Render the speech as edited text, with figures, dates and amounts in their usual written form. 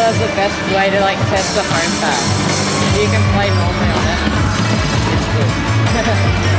is the best way to like test the home pad. You can play normally on it. It's good.